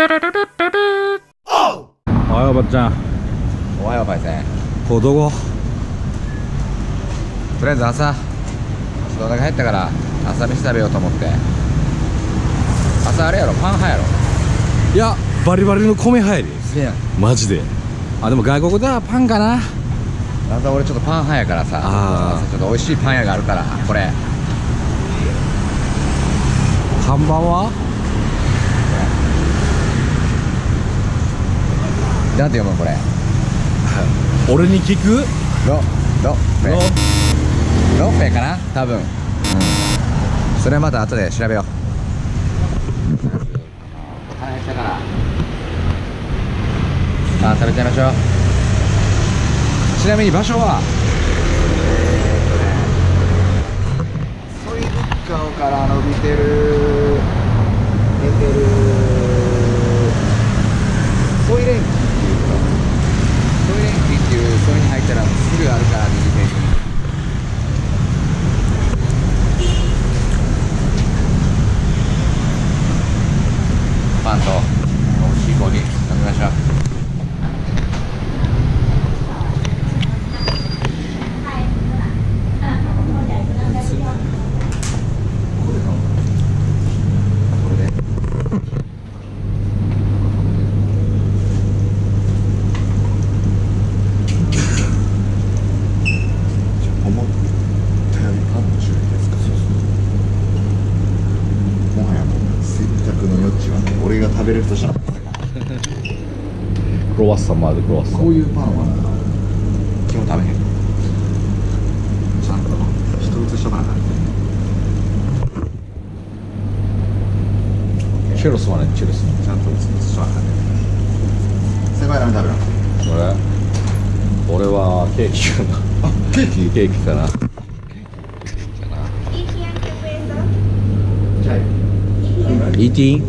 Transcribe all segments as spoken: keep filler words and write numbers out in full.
おはようばっちゃん。 おはようパイセン。 こうどこ？ とりあえず朝ちょっとお腹減ったから朝飯食べようと思って。朝あれやろ、パン派やろ。 いや、バリバリの米入り。 せやん。 マジで。あ、でも外国ではパンかな。 朝俺ちょっとパン派やからさ、 あ朝ちょっと美味しいパン屋があるから。これ看板はなんて読むのこれ。 俺に聞く？ ロロフェロロフェかな多分。うん、それはまた後で調べよう。腹減ったからさあ食べちゃいましょう。ちなみに場所はソイル川から伸びてる出てるソイレンキっていうところ。ソイレンキっていうソイに入ったらすぐあるから右手に。パンと美味しいコーヒー飲みましょう。俺が食べれるとしたらクロワッサンもある。クロワッサン。 こういうパンは基本食べへん。ちゃんと一つしとかなあかん。 チュロスはね、チュロス。 ちゃんと一つしとかなあかん。先輩何食べるの？ 俺俺はケーキかな。 あ、ケーキ？ ケーキかな。イーティーン？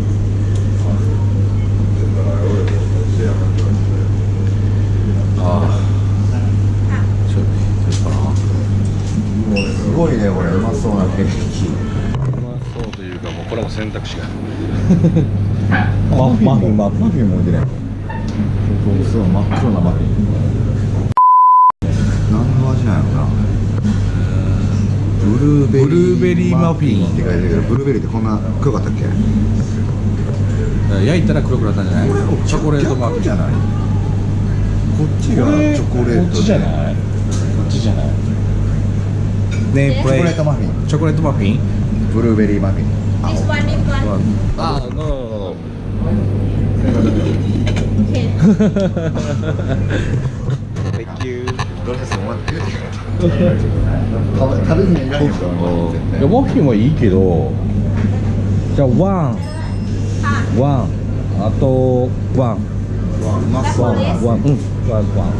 ああ、ちょっとかな。 すごいね、これうまそうなケーキ。 うまそうというか、もうこれも選択肢がマフィン、マフィン、マフィン、 マフィンも置いてない。そう、真っ黒なマフィン。何の味なんやろな。ブルーベリー、 ブルーベリーマフィンって書いてるけど、ブルーベリーってこんな黒かったっけ？ 焼いたら黒くなったんじゃない？チョコレートマフィンじゃない。こっちがチョコレート。 こっちじゃない？こっちじゃない？ね、 チョコレートマフィン。 チョコレートマフィン？ ブルーベリーマフィン。 This one, this one. あ、ノーノーノー。 Thank you。どれですか？食べずにいらんよ。 いや、マフィンはいいけど、じゃあワン、ワン、あとワン、 うまそう。 ワン、ワン、うん、ワン、ワン。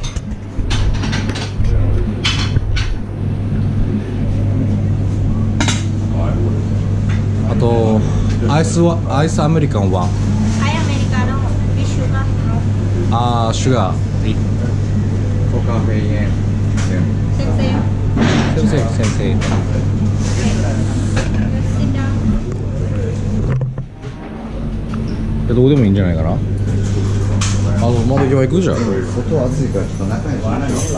あとアイスはアイスアメリカンワン。 Hai americano, with sugar. あー、シュガー。 コカフェイン。 Same, same. 先生、先生。 Sit down. どこでもいいんじゃないかな。あ、窓際行くじゃん。 外暑いからちょっと中にしましょう。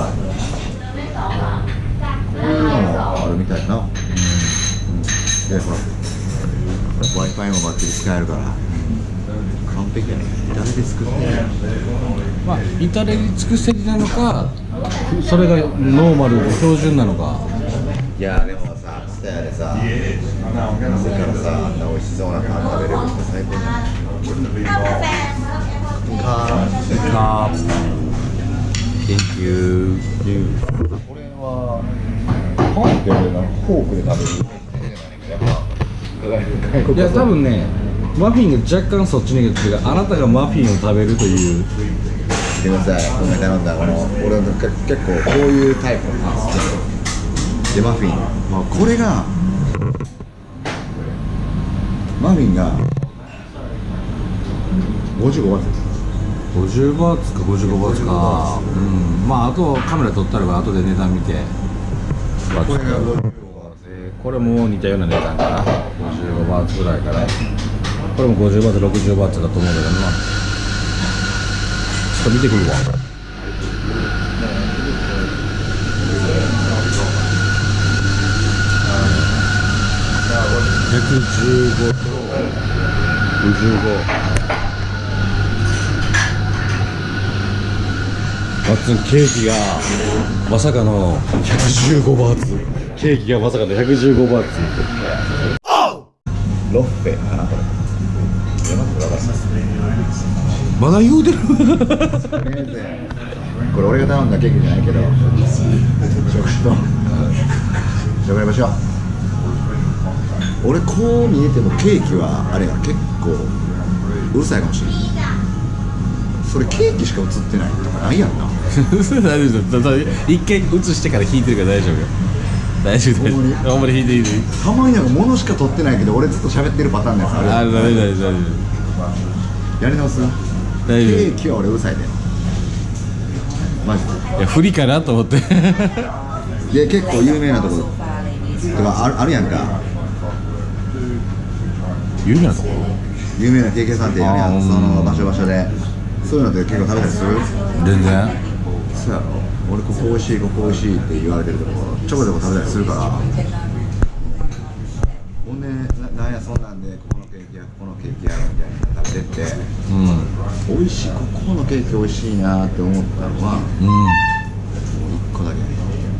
こういうのもあるみたいな。うん。で、ほら Wi-Fi もバッテリー使えるから完璧やね。誰で作ってる？ まあ、至れり尽くせりなのか、それがノーマルで標準なのか。 いやでもさ、ツタヤでさ、店からさ、あんな美味しそうなパン食べれるって最高じゃん。カーカー Thank you。 これはパンって俺なんかフォークで食べる。 いや、多分ね、マフィンが若干そっちに行くけど、あなたがマフィンを食べるという。 見てください、この頼んだこの俺は結構こういうタイプのパン好きで、マフィン、まあ、これがマフィンがごじゅうごバーツです。 ごじゅうバーツかごじゅうごバーツか。うん、まああとカメラ撮ったら後で値段見て。 これがごじゅうごバーツ。 これも似たような値段かな。ごじゅうごバーツぐらいかな。 これもごじゅうバーツろくじゅうバーツだと思うんだけどな。ちょっと見てくるわ。ひゃくじゅうごとごじゅうご。バッツンケーキがまさかのひゃくじゅうごバーツ。ケーキがまさかのひゃくじゅうごバーツ。 ロッフェかなこれ。 まだ言うてる。 これ俺が頼んだケーキじゃないけど食事と食べましょう。俺こう見えてもケーキはあれや結構うるさいかもしれない。それケーキしか映ってないとかないやんな。 大丈夫です。一回映してから引いてるから大丈夫よ。大丈夫です。あんまり引いていい。 たまになんか物しか撮ってないけど俺ずっと喋ってるパターンのやつある。 ある大丈夫大丈夫。 やり直す。 大丈夫。 ケーキは俺うるさいで。マジで。 いや不利かなと思って。 いや結構有名なところとかある、あるやんか。 有名なところ？ 有名なケーキ屋さんってあるやん。その場所場所でそういうのって結構食べたりする？ 全然。 そうやろ。俺ここ美味しいここ美味しいって言われてるところちょこちょこ食べたりするから。ほんで な, なんやそんなんでここのケーキ屋ここのケーキ屋みたいな食べてって、うん、美味しいここのケーキ美味しいなって思ったのは、うん、もう一個だけ。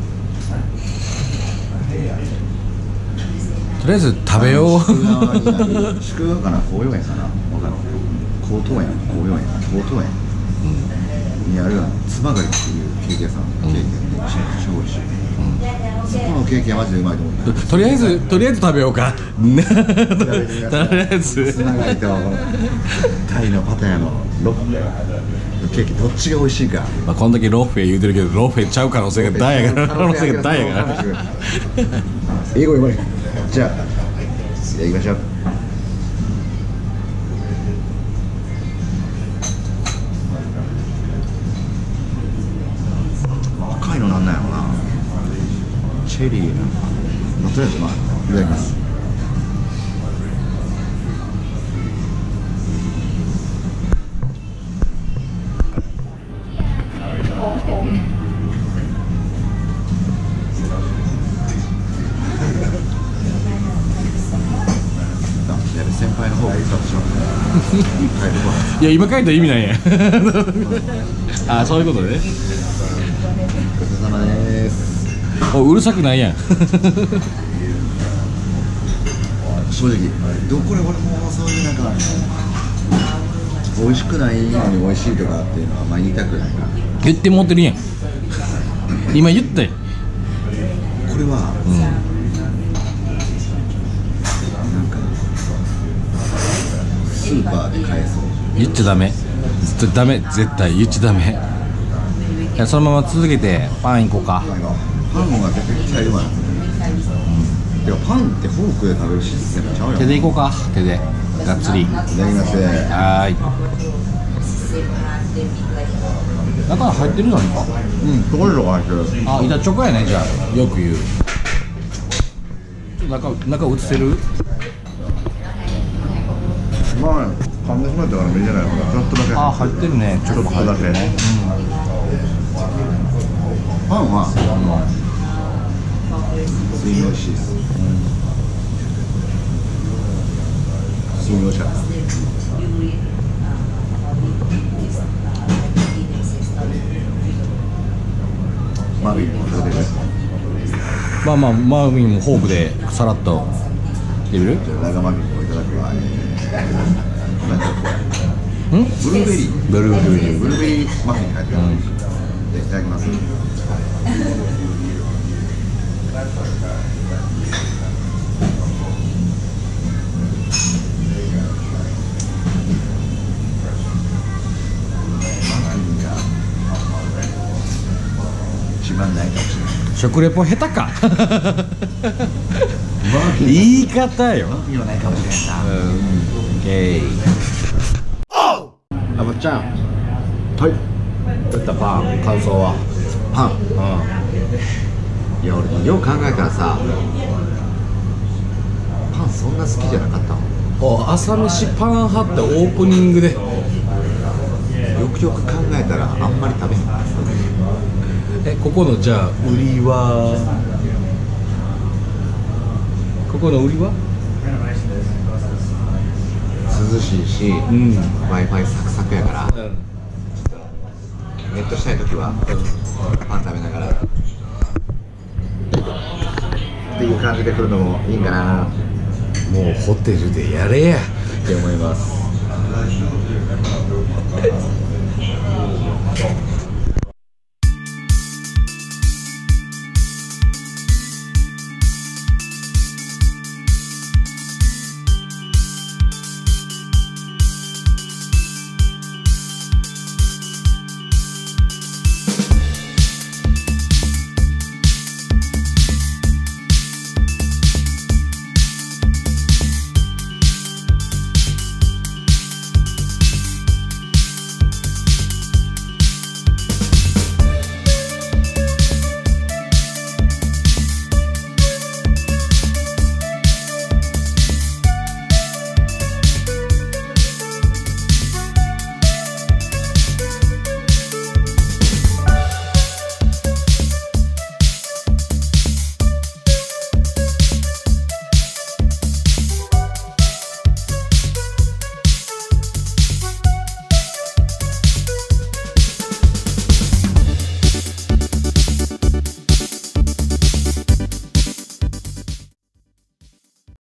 とりあえず食べよう。 宿川かな紅葉園かなわかる。高等園紅葉園高等園、うん、にあるつばがりっていうケーキ屋さん、うん、ケーキがめちゃくちゃ美味しい、うん、そこのケーキはマジでうまいと思った。 とりあえずとりあえず食べようか。とりあえずつばがりとタイのパタヤのロッフェケーキどっちが美味しいか。 まあこんだけロッフェ言うてるけどロッフェちゃう可能性が大やから可能性が大やから。 英語言われ。じゃあじゃあ行きましょう。赤いのなんなんやろな。チェリーなのか、まあ、とりあえずまあいただきます。先輩の方が使ってしまう。 いや今書いたら意味ないや。あそういうことね。 ごちそうさまです。 おうるさくないやん。 正直どこれ俺もそういうなんか美味しくないのに美味しいとかっていうのはまあ言いたくないから言って持ってるやん。今言ったよ。 これは、うん、なんかスーパーで買えそう。 言っちゃダメ。ずっとダメ。絶対言っちゃダメ。いやそのまま続けてパン行こうか。 パンは絶対期待うまい。うん。てかパンってフォークで食べるシステムちゃうよ。 手で行こうか。手でがっつり。いただきます。 はーい。中に入ってるのにか。 うん、チョコレートが入ってる。 あ、板チョコやね。じゃあよく言う。ちょっと中中映せる？ まあ噛んでしまったから見えないからちょっとだけ。 あ、入ってるね。ちょっと入ってるね。 うん、パンは、うん、普通に美味しいです。普通に美味しかった。マビーも食べてる。 まあまあマービンもフォークでさらっと入れる？ じゃあラガマビーもいただくわ。なんかこれ。 ん？ ブルーベリー。 ブルーベリー。 ブルーベリーマフィンに入ってる。うん、でいただきます。一番ないかもしれない。 食レポ下手か。言い方よ。 マフィンはないかもしれないな。 うん。オッケー。 あばちゃん。はい。 どういったパン感想は？ パン。うん。いや俺よう考えたらさ、パンそんな好きじゃなかったの。 あ、朝飯パン派ってオープニングで。 よくよく考えたらあんまり食べへん。 え、ここのじゃあ売りは、ここの売りは涼しいし、 うん、 Wi-Fi サクサクやから、 うん、 ネットしたい時はパン食べながらっていう感じで来るのもいいんかな。 もうホテルでやれやって思います。